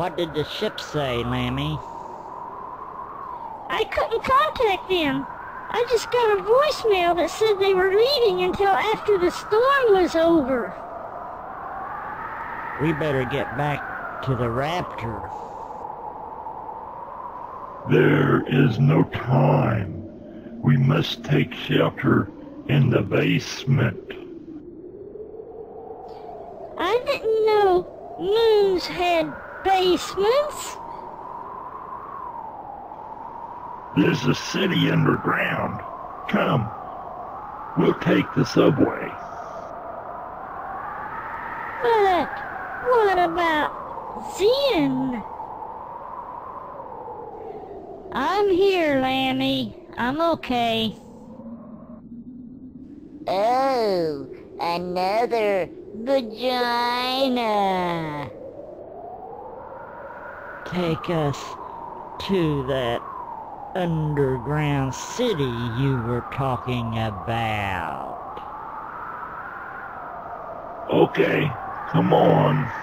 What did the ship say, Lammy? I couldn't contact them. I just got a voicemail that said they were leaving until after the storm was over. We better get back to the Raptor. There is no time. We must take shelter in the basement. I didn't know moons had basements. There's a city underground. Come, we'll take the subway. But what about Zen? I'm here, Lammy. I'm okay. Oh, another vagina. Take us to that underground city you were talking about. Okay, come on.